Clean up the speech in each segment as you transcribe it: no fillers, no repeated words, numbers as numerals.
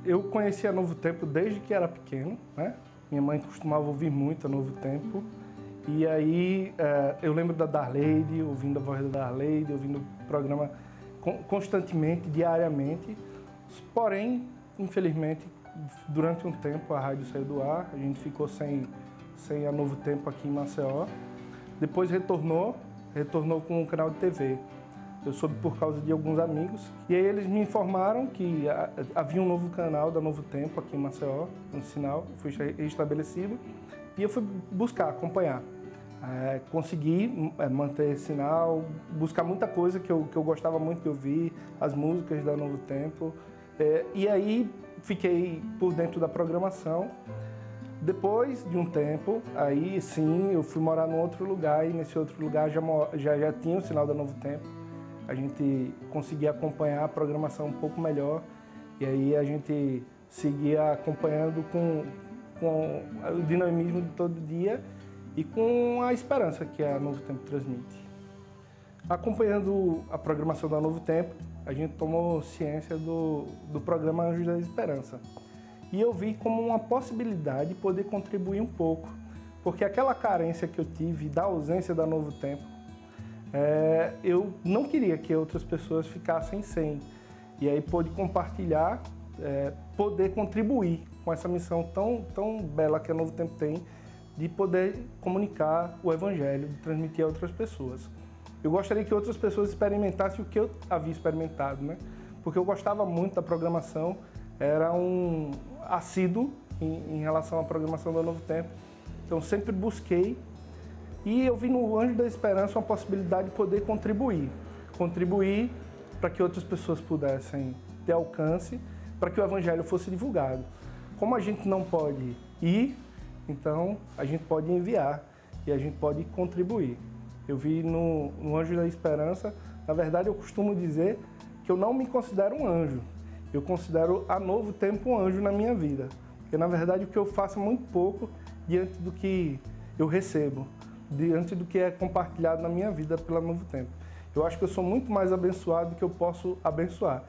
Eu conhecia Novo Tempo desde que era pequeno, né? Minha mãe costumava ouvir muito a Novo Tempo. E aí eu lembro da Darleide, ouvindo a voz da Darleide, ouvindo o programa constantemente, diariamente. Porém, infelizmente, durante um tempo a rádio saiu do ar, a gente ficou sem a Novo Tempo aqui em Maceió. Depois retornou com o canal de TV. Eu soube por causa de alguns amigos. E aí eles me informaram que havia um novo canal da Novo Tempo aqui em Maceió, um sinal, foi estabelecido. E eu fui buscar, acompanhar. Consegui manter esse sinal, buscar muita coisa que eu gostava muito de ouvir, as músicas da Novo Tempo. E aí fiquei por dentro da programação. Depois de um tempo, aí sim, eu fui morar num outro lugar e nesse outro lugar já tinha o sinal da Novo Tempo. A gente conseguia acompanhar a programação um pouco melhor e aí a gente seguia acompanhando com o dinamismo de todo dia e com a esperança que a Novo Tempo transmite. Acompanhando a programação da Novo Tempo, a gente tomou ciência do programa Anjos da Esperança. E eu vi como uma possibilidade poder contribuir um pouco, porque aquela carência que eu tive da ausência da Novo Tempo, eu não queria que outras pessoas ficassem sem. E aí pude compartilhar, poder contribuir com essa missão tão bela que a Novo Tempo tem, de poder comunicar o Evangelho, de transmitir a outras pessoas. Eu gostaria que outras pessoas experimentassem o que eu havia experimentado, né? Porque eu gostava muito da programação, era um assíduo em relação à programação da Novo Tempo. Então sempre busquei e eu vi no Anjo da Esperança uma possibilidade de poder contribuir para que outras pessoas pudessem ter alcance, para que o Evangelho fosse divulgado. Como a gente não pode ir, então a gente pode enviar e a gente pode contribuir. Eu vi no Anjo da Esperança, na verdade eu costumo dizer que eu não me considero um anjo, eu considero a Novo Tempo um anjo na minha vida. Porque na verdade o que eu faço é muito pouco diante do que eu recebo, diante do que é compartilhado na minha vida pela Novo Tempo. Eu acho que eu sou muito mais abençoado do que eu posso abençoar.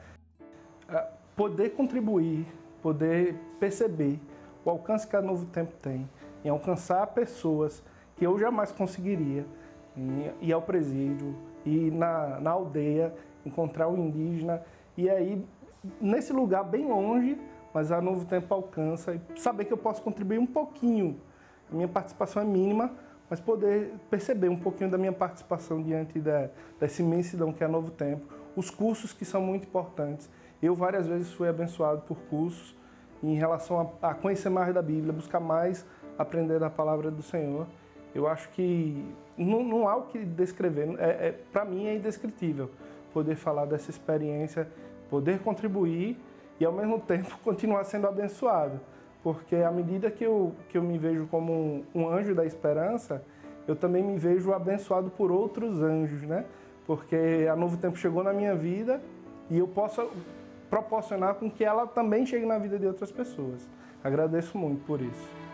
Poder contribuir, poder perceber o alcance que a Novo Tempo tem em alcançar pessoas que eu jamais conseguiria, em ir ao presídio, ir na aldeia, encontrar o indígena, e aí nesse lugar bem longe, mas a Novo Tempo alcança, e saber que eu posso contribuir um pouquinho. A minha participação é mínima, mas poder perceber um pouquinho da minha participação diante dessa imensidão que é a Novo Tempo, os cursos que são muito importantes. Eu várias vezes fui abençoado por cursos em relação a conhecer mais da Bíblia, buscar mais aprender da palavra do Senhor. Eu acho que não há o que descrever, para mim é indescritível poder falar dessa experiência, poder contribuir e ao mesmo tempo continuar sendo abençoado. Porque à medida que eu me vejo como um anjo da esperança, eu também me vejo abençoado por outros anjos, né? Porque a Novo Tempo chegou na minha vida e eu posso proporcionar com que ela também chegue na vida de outras pessoas. Agradeço muito por isso.